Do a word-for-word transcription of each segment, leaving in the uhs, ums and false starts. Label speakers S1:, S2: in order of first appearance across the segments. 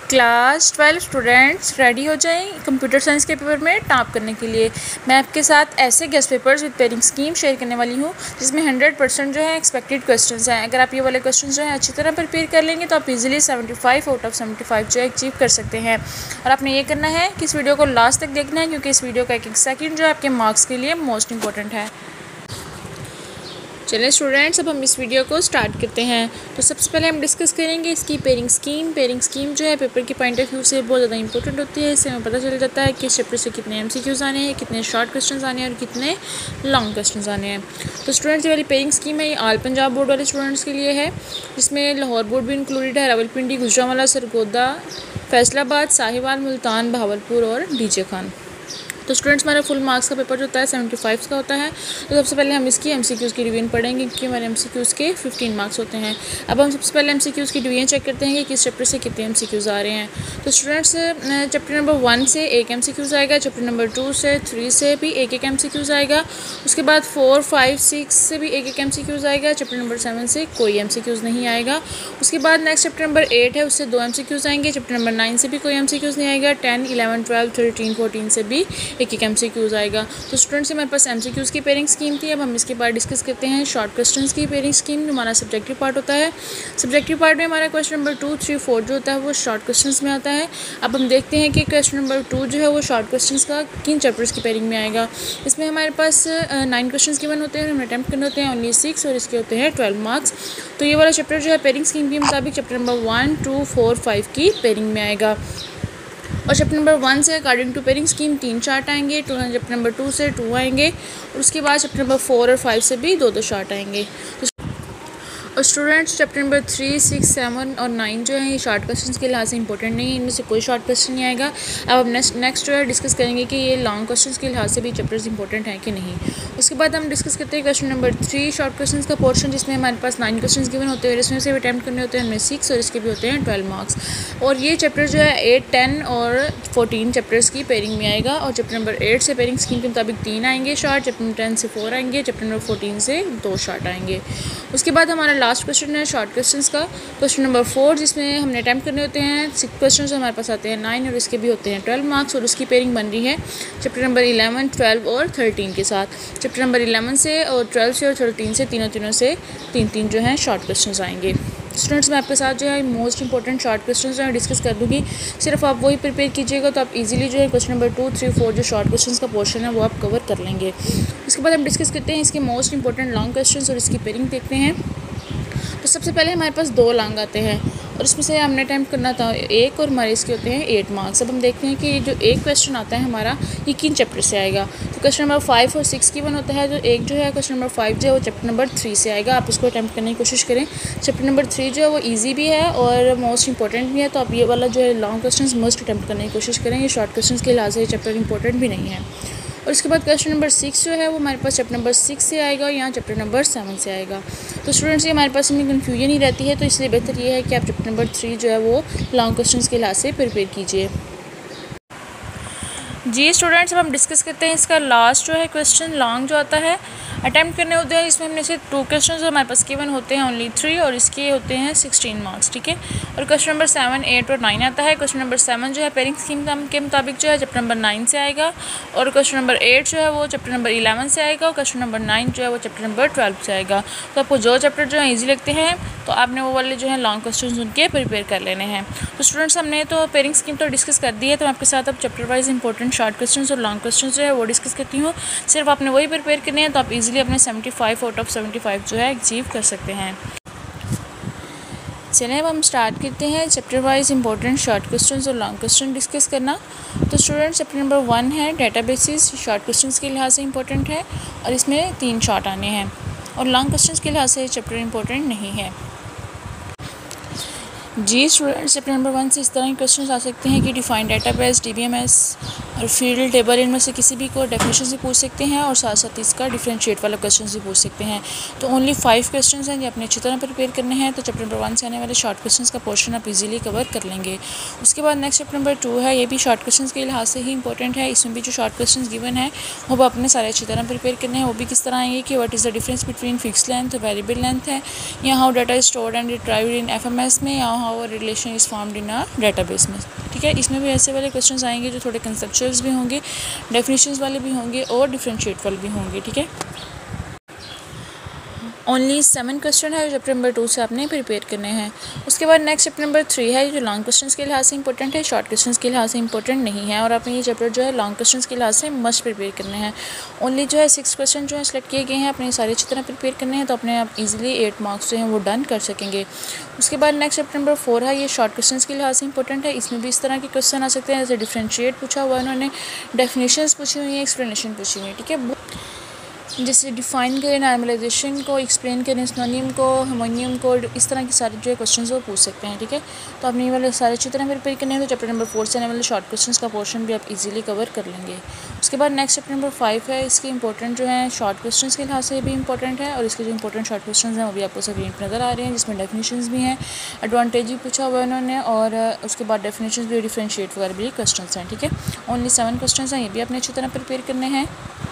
S1: Class twelve students ready हो जाएं computer science के पेपर में टॉप करने के लिए। मैं आपके साथ ऐसे guess papers with pairing scheme share करने वाली हूं जिसमें हंड्रेड परसेंट जो है एक्सपेक्टेड क्वेश्चंस हैं। अगर आप ये वाले क्वेश्चंस जो है अच्छी तरह प्रिपेयर कर लेंगे तो आप easily seventy five out of seventy five जो है अचीव कर सकते हैं। और आपने ये करना है कि इस वीडियो को लास्ट तक देखना है, क्योंकि इस वीडियो का एक एक सेकेंड जो है आपके मार्क्स के लिए मोस्ट इंपॉर्टेंट है। चलिए स्टूडेंट्स, अब हम इस वीडियो को स्टार्ट करते हैं। तो सबसे पहले हम डिस्कस करेंगे इसकी पेयरिंग स्कीम। पेयरिंग स्कीम जो है पेपर के पॉइंट ऑफ व्यू से बहुत ज़्यादा इंपॉर्टेंट होती है। इससे हमें पता चल जाता है कि इस चैप्टर से कितने एमसीक्यूज आने हैं, कितने शॉर्ट क्वेश्चंस आने हैं और कितने लॉन्ग क्वेश्चंस आने हैं। तो स्टूडेंट्स, ये वाली पेयरिंग स्कीम है ये ऑल पंजाब बोर्ड वाले स्टूडेंट्स के लिए है, जिसमें लाहौर बोर्ड भी इंक्लूडेड है, रावलपिंडी, गुजरांवाला, सरगोदा, फैसलाबाद, साहिवाल, मुल्तान, बहावलपुर और डीजे खान। तो स्टूडेंट्स, हमारा फुल मार्क्स का पेपर जो होता है सेवेंटी फाइव का होता है। तो सबसे पहले हम इसकी एमसीक्यूज़ की डिवीजन पढ़ेंगे, क्योंकि हमारे एमसीक्यूज़ के फिफ्टीन मार्क्स होते हैं। अब हम सबसे पहले एमसीक्यूज़ की डिवीजन चेक करते हैं कि किस चैप्टर से कितने एमसीक्यूज़ आ रहे हैं। तो स्टूडेंट्स, चैप्टर नंबर वन से एक एमसीक्यूज़ आएगा, चैप्टर नंबर टू से थ्री से भी एक एक एमसीक्यूज़ आएगा, उसके बाद फोर फाइव सिक्स से भी एक एक एमसीक्यूज़ आएगा, चैप्टर नंबर सेवन से कोई एमसीक्यूज़ नहीं आएगा। उसके बाद नेक्स्ट चैप्टर नंबर एट है, उससे दो एमसीक्यूज़ आएंगे, चैप्टर नंबर नाइन से भी कोई एमसीक्यूज़ नहीं आएगा, ten eleven twelve thirteen fourteen से भी एक एक एमसीक्यूज़ आएगा। तो स्टूडेंट्स, हमारे पास एमसीक्यूज़ की पेयरिंग स्कीम थी। अब हम इसके बाद डिस्कस करते हैं शॉर्ट क्वेश्चंस की पेयरिंग स्कीम, जो हमारा सब्जेक्टिव पार्ट होता है। सब्जेक्टिव पार्ट में हमारा question number two three four जो होता है वो शॉर्ट क्वेश्चंस में आता है। अब हम देखते हैं कि क्वेश्चन नंबर टू जो है वो शॉर्ट क्वेश्चंस का किन चैप्टर्स की पेयरिंग में आएगा। इसमें हमारे पास नाइन क्वेश्चन गिवन होते हैं, हमें अटैम्प्ट करने होते हैं ओनली सिक्स, और इसके होते हैं ट्वेल्व मार्क्स। तो ये वाला चैप्टर जो है पेयरिंग स्कीम के मुताबिक chapter number one two four five की पेयरिंग में आएगा। और चैप्टर नंबर वन से अकॉर्डिंग टू पेयरिंग स्कीम तीन चार्ट आएंगे, तो चैप्टर नंबर टू से टू आएंगे, और उसके बाद चैप्टर नंबर फोर और फाइव से भी दो दो चार्ट आएंगे। तो और students, chapter number three six seven और नाइन जो है ये शॉर्ट क्वेश्चंस के लिहाज से इंपॉर्टेंट नहीं है, इनमें से कोई शॉर्ट क्वेश्चन नहीं आएगा। अब हम नेक्स्ट नेक्स्ट जो है डिस्कस करेंगे कि ये लॉन्ग क्वेश्चंस के लिहाज से भी चैप्टर्स इंपॉर्टेंट हैं कि नहीं। उसके बाद हम डिस्कस करते हैं question number three short questions का पोर्शन, जिसमें हमारे पास नाइन क्वेश्चन गिवन होते हैं, इसमें से भी अटैम्प्ट करने होते हैं हमें सिक्स, और इसके भी होते हैं ट्वेल्व मार्क्स। और ये चैप्टर जो है एट टेन और फोर्टीन चैप्टर्स की पेयरिंग में आएगा। और चैप्टर नंबर एट से पेयरिंग स्कीम के मुताबिक तीन आएंगे शॉर्ट, चैप्टर नंबर टेन से फोर आएंगे, चैप्टर नंबर फोर्टीन से दो शॉर्ट आएंगे। उसके बाद हमारा लास्ट क्वेश्चन है शॉर्ट क्वेश्चंस का, क्वेश्चन नंबर फोर, जिसमें हमने अटैम्प्ट करने होते हैं सिक्स क्वेश्चन हमारे पास आते हैं नाइन, और इसके भी होते हैं ट्वेल्व मार्क्स। और उसकी पेयरिंग बन रही है चैप्टर नंबर इलेवन ट्वेल्व और थर्टीन के साथ। चैप्टर नंबर इलेवन से और ट्वेल्व से और थर्टीन से तीनों तीनों से तीन तीन जो हैं शॉर्ट क्वेश्चन आएंगे। स्टूडेंट्स, मैं आपके साथ जो है मोस्ट इंपॉर्टेंट शॉर्ट क्वेश्चन जो है डिस्कस कर दूँगी, सिर्फ आप वही प्रिपेयर कीजिएगा तो आप इजीली जो है question number two three four जो शॉर्ट क्वेश्चंस का पोर्शन है वो आप कवर कर लेंगे। उसके बाद हम डिस्कस करते हैं इसके मोस्ट इंपॉर्टेंट लॉन्ग क्वेश्चन और इसकी पेयरिंग देखते हैं। तो सबसे पहले हमारे पास दो लॉन्ग आते हैं, और इसमें से हमने अटैम्प्ट करना था एक, और हमारे इसके होते हैं एट मार्क्स। अब हम देखते हैं कि ये जो एक क्वेश्चन आता है हमारा ये किन चैप्टर से आएगा। तो क्वेश्चन नंबर फाइव और सिक्स की वन होता है, जो एक जो है क्वेश्चन नंबर फाइव जो है वो चैप्टर नंबर थ्री से आएगा। आप इसको अटैम्प्ट करने की कोशिश करें। चैप्टर नंबर थ्री जो है वो ईजी भी है और मोस्ट इंपॉर्टेंट भी है, तो आप ये वाला जो है लॉन्ग क्वेश्चन मोस्ट अटैम्प्ट करने की कोशिश करें। ये शॉर्ट क्वेश्चन के लिहाज से ये चैप्टर इंपॉर्टेंट भी नहीं है। और उसके बाद क्वेश्चन नंबर सिक्स जो है वो हमारे पास चैप्टर नंबर सिक्स से आएगा, और यहाँ चैप्टर नंबर सेवन से आएगा। तो स्टूडेंट्स, ये हमारे पास इनमें कन्फ्यूजन ही रहती है, तो इसलिए बेहतर ये है कि आप चैप्टर नंबर थ्री जो है वो लॉन्ग क्वेश्चंस के लिहाज से प्रिपेयर कीजिए। जी स्टूडेंट्स, अब हम डिस्कस करते हैं इसका लास्ट जो है क्वेश्चन लॉन्ग जो आता है अटैम्प्ट करने होते हैं। इसमें हमने से टू क्वेश्चन जो हमारे पास गिवन होते हैं ओनली थ्री, और इसके होते हैं सिक्सटीन मार्क्स, ठीक है। और क्वेश्चन नंबर सेवन एट और नाइन आता है। क्वेश्चन नंबर सेवन जो है पेयरिंग स्कीम के मुताबिक जो है चैप्टर नंबर नाइन से आएगा, और क्वेश्चन नंबर एट जो है वो चैप्टर नंबर इलेवन से आएगा, और क्वेश्चन नंबर नाइन जो है वो चैप्टर नंबर ट्वेल्व से आएगा। तो आपको जो चैप्टर जो है ईजी लगते हैं तो आपने वो वाले जो है लॉन्ग क्वेश्चन उनके प्रिपेयर कर लेने हैं। तो स्टूडेंट्स, हमने तो पेयरिंग स्कीम तो डिस्कस कर दी है, तो मैं आपके साथ अब chapter wise important short question और लॉन्ग क्वेश्चन जो है वो डिस्कस करती हूँ। सिर्फ आपने वही प्रिपेयर करने हैं, तो आप इजीली अपने seventy five out of seventy five जो है अचीव कर सकते हैं। चलिए अब हम स्टार्ट करते हैं chapter wise important short question और लॉन्ग क्वेश्चन डिस्कस करना। तो स्टूडेंट्स, चैप्टर नंबर वन है डेटाबेसिस, शॉर्ट क्वेश्चन के लिहाज से इंपॉर्टेंट है, और इसमें तीन शॉर्ट आने हैं, और लॉन्ग क्वेश्चन के लिहाज से चैप्टर इंपॉर्टेंट नहीं है। जी स्टूडेंट्स, चैप्टर नंबर वन से इस तरह के क्वेश्चन आ सकते हैं कि डिफाइन डेटाबेस, डीबीएमएस और फील्ड टेबल, इनमें से किसी भी को डेफिनेशन से पूछ सकते हैं, और साथ साथ इसका डिफरेंशिएट वाला क्वेश्चन भी पूछ सकते हैं। तो ओनली फाइव क्वेश्चन हैं जो अपने अच्छी तरह प्रिपेयर करने हैं। तो चैप्टर नंबर वन से आने वाले शॉर्ट क्वेश्चन का पोर्शन आप इजीली कवर कर लेंगे। उसके बाद नेक्स्ट चैप्टर नंबर टू है, ये भी शॉर्ट क्वेश्चन के लिहाज से ही इंपॉर्टेंट है। इसमें भी जो शॉर्ट क्वेश्चन गिवन है वो अपने सारे अच्छी तरह प्रिपेयर करने हैं। वो भी किस तरह आएंगे कि what is the difference between fix length, variable length है, या how data is stored and retrieved in F M S में, या how a relation is formed in a database में, ठीक है। इसमें भी ऐसे वाले क्वेश्चंस आएंगे जो थोड़े कंसेप्चुअल्स भी होंगे, डेफिनेशंस वाले भी होंगे और डिफरेंशिएट वाले भी होंगे, ठीक है। ओनली सेवन क्वेश्चन है जो चैप्टर नंबर टू से आपने प्रिपेयर करने हैं। उसके बाद नेक्स्ट चैप्टर नंबर थ्री है जो लॉन्ग क्वेश्चंस के लिहाज से इंपॉर्टेंट है, शॉर्ट क्वेश्चंस के लिहाज से इंपॉर्टेंट नहीं है, और आपने ये चैप्टर जो है लॉन्ग क्वेश्चंस के लिहाज से मस्ट प्रिपेयर करने हैं। ओनली जो है सिक्स क्वेश्चन जो है सेलेक्ट किए गए हैं, अपने सारे अच्छी तरह प्रिपेयर करने हैं, तो अपने आप इजीली एट मार्क्स जो हैं वो डन कर सकेंगे। उसके बाद नेक्स्ट चैप्टर नंबर फोर है, ये शॉर्ट क्वेश्चंस के लिहाज से इंपॉर्टेंट है। इसमें भी इस तरह के क्वेश्चन आ सकते हैं, जैसे डिफरेंशिएट पूछा हुआ है उन्होंने, डेफिनेशंस पूछी हुई हैं, एक्सप्लेनेशन पूछी हुई है, ठीक है। जैसे डिफ़ाइन करें नॉर्मलाइजेशन को, एक्सप्लेन करें सिनोनिम को, होमोनियम को, इस तरह के सारे जो है क्वेश्चंस वो पूछ सकते हैं, ठीक है। तो आपने ये वाले सारे अच्छी तरह प्रिपेयर करने हैं, तो चैप्टर नंबर फोर से आने वाले शॉर्ट क्वेश्चंस का पोर्शन भी आप इजीली कवर कर लेंगे। उसके बाद नेक्स्ट चैप्टर नंबर फाइव है, इसके इंपॉर्टेंट जो है शॉर्ट क्वेश्चंस के लिहाज से भी इंपॉर्टेंट है, और इसके जो इंपॉर्टेंट शॉर्ट क्वेश्चन हैं वो भी आपको स्क्रीन पर नज़र आ रहे हैं, जिसमें डेफिनेशंस भी हैं, एडवांटेज भी पूछा हुआ है उन्होंने, और उसके बाद डेफिनेशंस भी, डिफरेंशिएट वगैरह भी क्वेश्चन हैं, ठीक है। ओनली सेवन क्वेश्चन हैं, ये भी आपने अच्छी तरह प्रिपेयर करने हैं।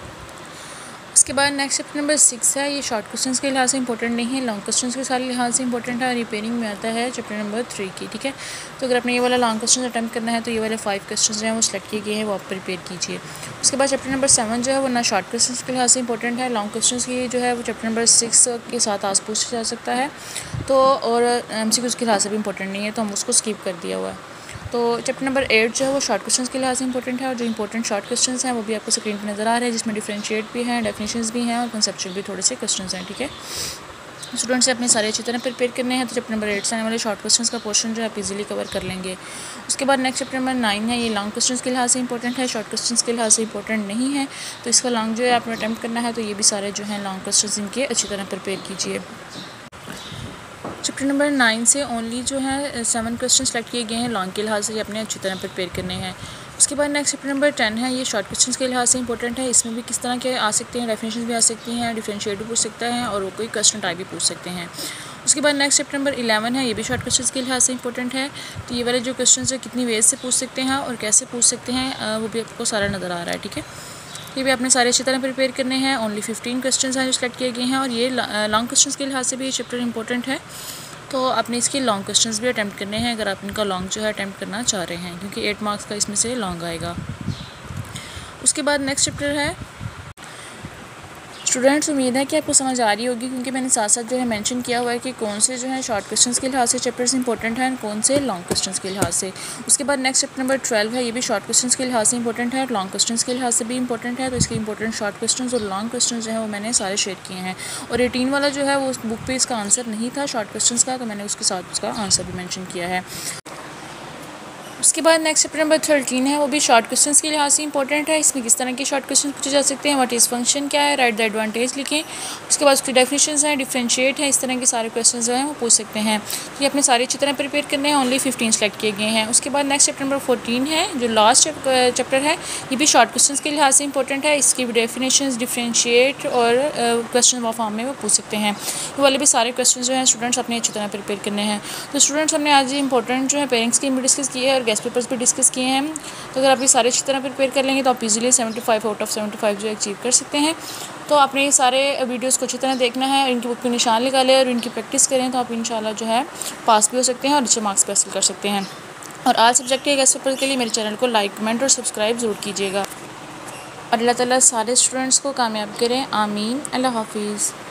S1: उसके बाद नेक्स्ट चैप्टर नंबर सिक्स है, ये शॉर्ट क्वेश्चंस के लिहाज से इंपॉर्टेंट नहीं है, लॉन्ग क्वेश्चंस के सारे लिहाज से इंपॉर्टेंट है, रिपेयरिंग में आता है चैप्टर नंबर थ्री की, ठीक है। तो अगर आपने ये वाला लॉन्ग क्वेश्चन अटैम्प्ट करना है तो ये वाले फाइव क्वेश्चन जो हैं वो सिलेक्ट किए गए हैं, वो आप प्रिपेयर कीजिए। उसके बाद चैप्टर नंबर सेवन जो है वो ना शॉर्ट क्वेश्चंस के लिहाज से इंपॉर्टेंट है, लॉन्ग क्वेश्चन की जो है वो चैप्टर नंबर सिक्स के साथ आज पूछा जा सकता है, तो और एम सी क्यूज़ के लिहाज से भी इंपॉर्टेंट नहीं है, तो हम उसको स्किप कर दिया हुआ है। तो चैप्टर नंबर एट जो है वो शॉर्ट क्वेश्चंस के लिहाज से इंपॉर्टेंट है, और जो इंपॉर्टेंट शॉर्ट क्वेश्चंस हैं वो भी आपको स्क्रीन पर नज़र आ रहे हैं, जिसमें डिफरेंशिएट भी हैं, डेफिनेशंस भी हैं, और कंसेप्चुअल भी थोड़े से क्वेश्चंस हैं, ठीक है। स्टूडेंट्स से अपने सारे अच्छी तरह प्रिपेयर करने हैं, तो चैप्टर नंबर एट से आने वाले शॉर्ट क्वेश्चंस का पोर्शन जो है आप इजीली कवर कर लेंगे। उसके बाद नेक्स्ट चैप्टर नंबर नाइन है, ये लॉन्ग क्वेश्चंस के लिहाज से इंपॉर्टेंट है, शॉर्ट क्वेश्चंस के लिहाज से इंपॉर्टेंट नहीं है, तो इसका लॉन्ग जो है आपने अटैम्प्ट करना है, तो ये भी सारे जो हैं लॉन्ग क्वेश्चंस इनके अच्छी तरह प्रिपेयर कीजिए। चैप्टर नंबर नाइन से ओनली जो है सेवन क्वेश्चन सेलेक्ट किए गए हैं, लॉन्ग के लिहाज से ये अपने अच्छी तरह प्रिपेयर करने हैं। उसके बाद नेक्स्ट चैप्टर नंबर टेन है, ये शॉर्ट क्वेश्चंस के लिहाज से इंपॉर्टेंट है, इसमें भी किस तरह के आ सकते हैं, डेफिनेशन भी आ सकती हैं, डिफरेंशिएट भी पूछ सकता है, और वो कोई क्वेश्चन टाइप भी पूछ सकते हैं। उसके बाद नेक्स्ट चैप्टर नंबर इलेवन है, ये भी शॉर्ट क्वेश्चंस के लिहाज से इंपॉर्टेंट है, तो ये वाले जो क्वेश्चन है कितनी वेज से पूछ सकते हैं और कैसे पूछ सकते हैं वो भी आपको सारा नज़र आ रहा है, ठीक है। ये भी आपने सारे अच्छी तरह प्रिपेयर करने हैं। ओनली फिफ्टीन क्वेश्चन हैं जो सेलेक्ट किए गए हैं, और ये लॉन्ग क्वेश्चन के लिहाज से भी ये चैप्टर इंपॉर्टेंट है, तो आपने इसके लॉन्ग क्वेश्चंस भी अटैम्प्ट करने हैं अगर आप इनका लॉन्ग जो है अटैम्प्ट करना चाह रहे हैं, क्योंकि एट मार्क्स का इसमें से लॉन्ग आएगा। उसके बाद नेक्स्ट चैप्टर है, स्टूडेंट्स उम्मीद है कि आपको समझ आ रही होगी, क्योंकि मैंने साथ साथ जो है मेंशन किया हुआ है कि कौन से जो है शॉर्ट क्वेश्चंस के लिहाज से चैप्टर्स इंपॉर्टेंट हैं, कौन से लॉन्ग क्वेश्चंस के लिहाज से। उसके बाद नेक्स्ट चैप्टर नंबर ट्वेल्व है, ये भी शॉर्ट क्वेश्चंस के लिहाज से इंपॉर्टेंट है, लॉन्ग क्वेश्चंस के लिहाज से भी इंपॉर्टेंट है, तो इसके इंपॉर्टेंट शॉर्ट क्वेश्चंस और लॉन्ग क्वेश्चंस जो है वो मैंने सारे शेयर किए हैं, और एटीन वाला जो है वो उस बुक पे इसका आंसर नहीं था शॉर्ट क्वेश्चंस का, तो मैंने उसके साथ उसका आंसर भी मेंशन किया है। उसके बाद नेक्स्ट चैप्टर नंबर थर्टीन है, वो भी शॉर्ट क्वेश्चंस के लिहाज से इंपॉर्टेंट है, इसमें किस तरह के शॉर्ट क्वेश्चन पूछे जा सकते हैं, व्हाट इज़ फंक्शन क्या है, राइट द एडवांटेज लिखें। उसके बाद उसकी डेफिनेशंस हैं, डिफरेंशिएट है, इस तरह के सारे क्वेश्चन जो हैं वो पूछ सकते हैं, तो ये अपने सारे अच्छी तरह प्रिपेयर करने हैं। ओनली फिफ्टीन सेलेक्ट किए गए हैं। उसके बाद नेक्स्ट चैप्टर नंबर फोर्टीन है, जो लास्ट चैप्टर है, ये भी शॉर्ट क्वेश्चन के लिहाज से इंपॉर्टेंट है, इसकी डेफिनेशन, डिफरेंशिएट और क्वेश्चन ऑफ फॉर्म में वो पूछ सकते हैं, ये वाले भी सारे क्वेश्चन जो हैं स्टूडेंट्स अपने अच्छी तरह प्रिपेयर करने हैं। तो स्टूडेंट्स हमने आज इंपॉर्टेंट जो है पेरेंट्स स्कीम भी डिस्कस की है और गेस्ट पेपर्स भी डिस्कस किए हैं, तो अगर आप ये सारे अच्छी तरह प्रिपेयर कर लेंगे तो आप easily seventy five out of seventy five जो अचीव कर सकते हैं। तो आपने ये सारे वीडियोस को अच्छी तरह देखना है, इनकी बुक पे निशान लगा लें और इनकी प्रैक्टिस करें, तो आप इंशाल्लाह जो है पास भी हो सकते हैं और अच्छे मार्क्स हासिल कर सकते हैं। और आज सब्जेक्ट के गेस्ट पेपर के लिए मेरे चैनल को लाइक, कमेंट और सब्सक्राइब ज़रूर कीजिएगा। और अल्लाह ताला सारे स्टूडेंट्स को कामयाब करें, आमीन। अल्लाह हाफिज़।